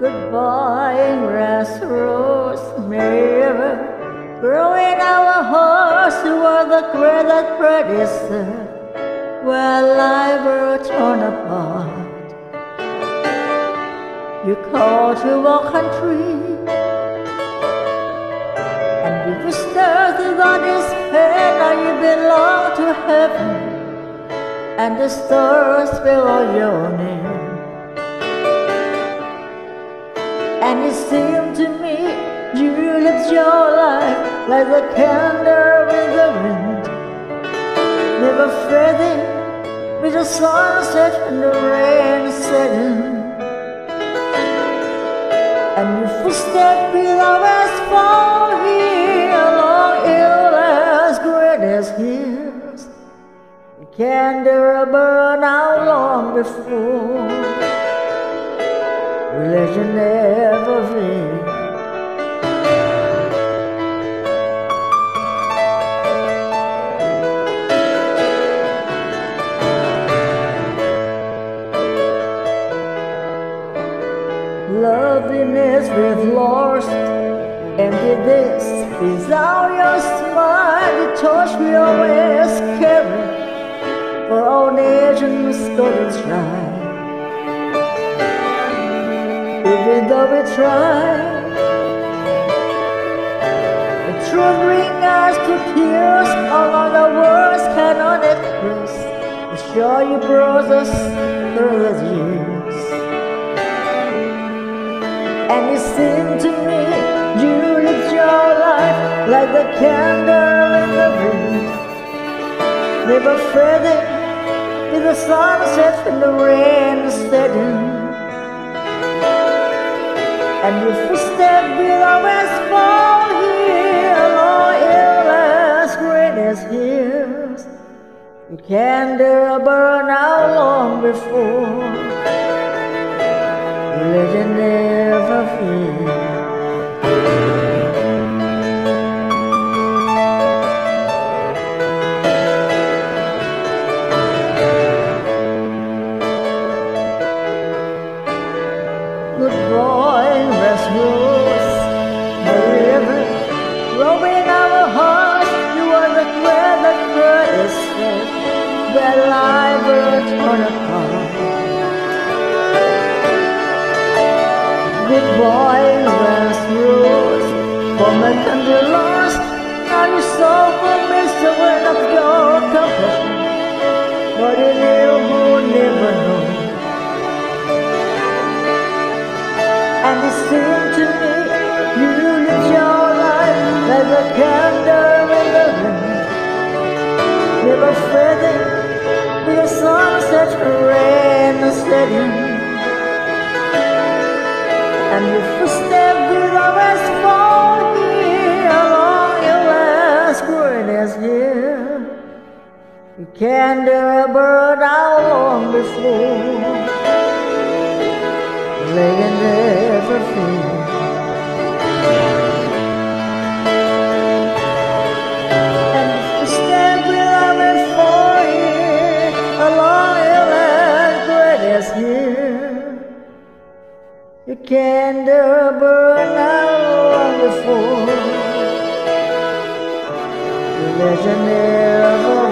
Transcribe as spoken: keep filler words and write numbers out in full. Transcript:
Goodbye, grass, rosemary, growing our hearts toward the great that predecessor, where life were torn apart. You call to our country, and you whisper to God is pain. Now you belong to heaven, and the stars below your name. And it seemed to me you lived your life like a candle in the wind, never fading with the sunset and the rain setting. And your footsteps will always fall here along illness great as hills. The candle burned out long before religion never fades. Loveliness we've lost, emptiness without your smile. The torch we always carry for our nation's golden shrine. Even though we try, the truth brings us to tears. All the words cannot express the joy you brought us through the years. And it seemed to me you lived your life like the candle in the wind, never fading with the sunset and the rain setting. And your footsteps will always fall here along illness great as hills. The candle burned out long before religion never fades. Goodbye, rest rose, the river, rowing our hearts. You are the thread that curtains set, where life will torn apart. Goodbye, rest rose, for my country lost. Now you saw for me the word of your compassion, but you knew who never know. And it seemed to me you lived your life like a candle in the wind, never fading with the sunset rain setting. And your footsteps will always fall here along your last greatness here. The candle burned out long before religion never fades. And the step will always fall here along your last greatness here. The candle burned out long before religion never